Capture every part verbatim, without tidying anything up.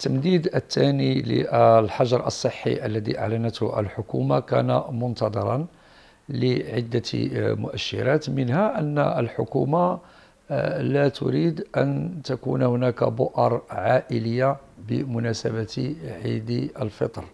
التمديد الثاني للحجر الصحي الذي أعلنته الحكومة كان منتظرا لعدة مؤشرات، منها أن الحكومة لا تريد أن تكون هناك بؤر عائلية بمناسبة عيد الفطر،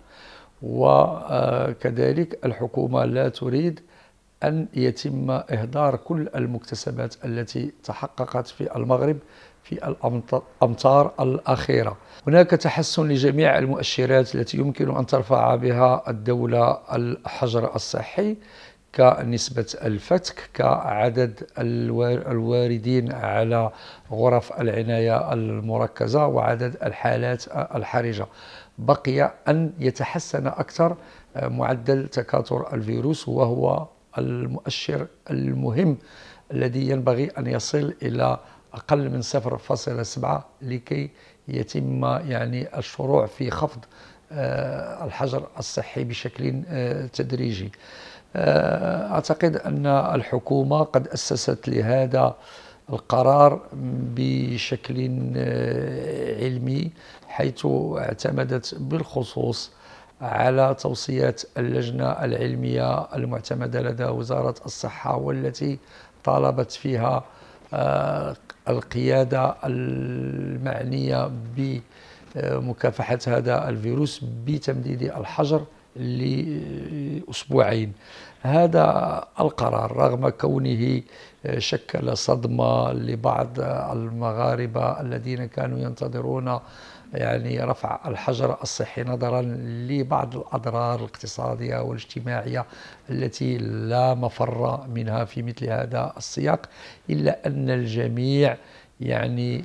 وكذلك الحكومة لا تريد أن يتم إهدار كل المكتسبات التي تحققت في المغرب في الأمطار الأخيرة. هناك تحسن لجميع المؤشرات التي يمكن أن ترفع بها الدولة الحجر الصحي، كنسبة الفتك، كعدد الواردين على غرف العناية المركزة، وعدد الحالات الحرجة. بقي أن يتحسن أكثر معدل تكاثر الفيروس، وهو المؤشر المهم الذي ينبغي أن يصل إلى أقل من صفر فاصلة سبعة لكي يتم يعني الشروع في خفض الحجر الصحي بشكل تدريجي. أعتقد أن الحكومة قد أسست لهذا القرار بشكل علمي، حيث اعتمدت بالخصوص على توصيات اللجنة العلمية المعتمدة لدى وزارة الصحة، والتي طالبت فيها القيادة المعنية بمكافحة هذا الفيروس بتمديد الحجر لأسبوعين. هذا القرار رغم كونه شكل صدمة لبعض المغاربة الذين كانوا ينتظرون يعني رفع الحجر الصحي نظرا لبعض الأضرار الاقتصادية والاجتماعية التي لا مفر منها في مثل هذا السياق، إلا أن الجميع يعني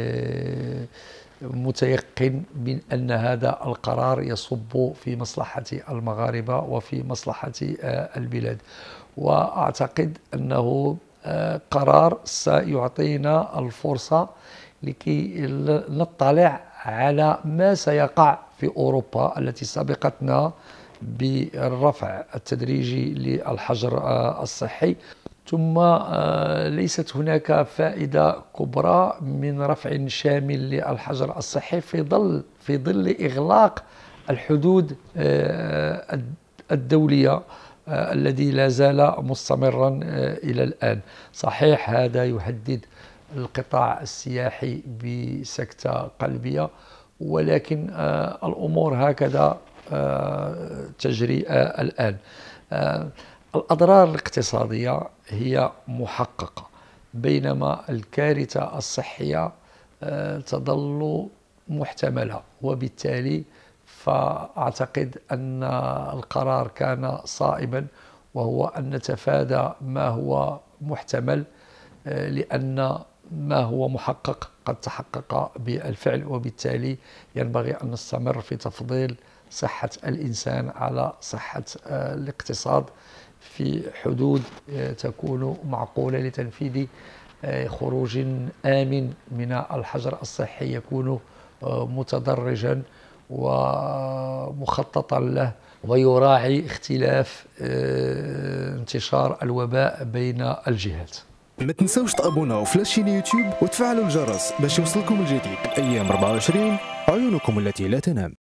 متيقن من أن هذا القرار يصب في مصلحة المغاربة وفي مصلحة البلاد. وأعتقد أنه قرار سيعطينا الفرصة لكي نطلع على ما سيقع في أوروبا التي سبقتنا بالرفع التدريجي للحجر الصحي. ثم ليست هناك فائدة كبرى من رفع شامل للحجر الصحي في ظل في ظل إغلاق الحدود الدولية الذي لا زال مستمرا إلى الآن. صحيح هذا يهدد القطاع السياحي بسكتة قلبية، ولكن الأمور هكذا تجري الآن. الأضرار الاقتصادية هي محققة، بينما الكارثة الصحية تظل محتملة، وبالتالي فأعتقد أن القرار كان صائبا، وهو أن نتفادى ما هو محتمل، لأن ما هو محقق قد تحقق بالفعل، وبالتالي ينبغي أن نستمر في تفضيل صحة الإنسان على صحة الاقتصاد في حدود تكون معقولة لتنفيذ خروج آمن من الحجر الصحي يكون متدرجا ومخططا له، ويراعي اختلاف انتشار الوباء بين الجهات. ما تنسوش تابوناو في لاشين يوتيوب وتفعلوا الجرس باش يوصلكم الجديد. ايام أربعة وعشرين، عيونكم التي لا تنام.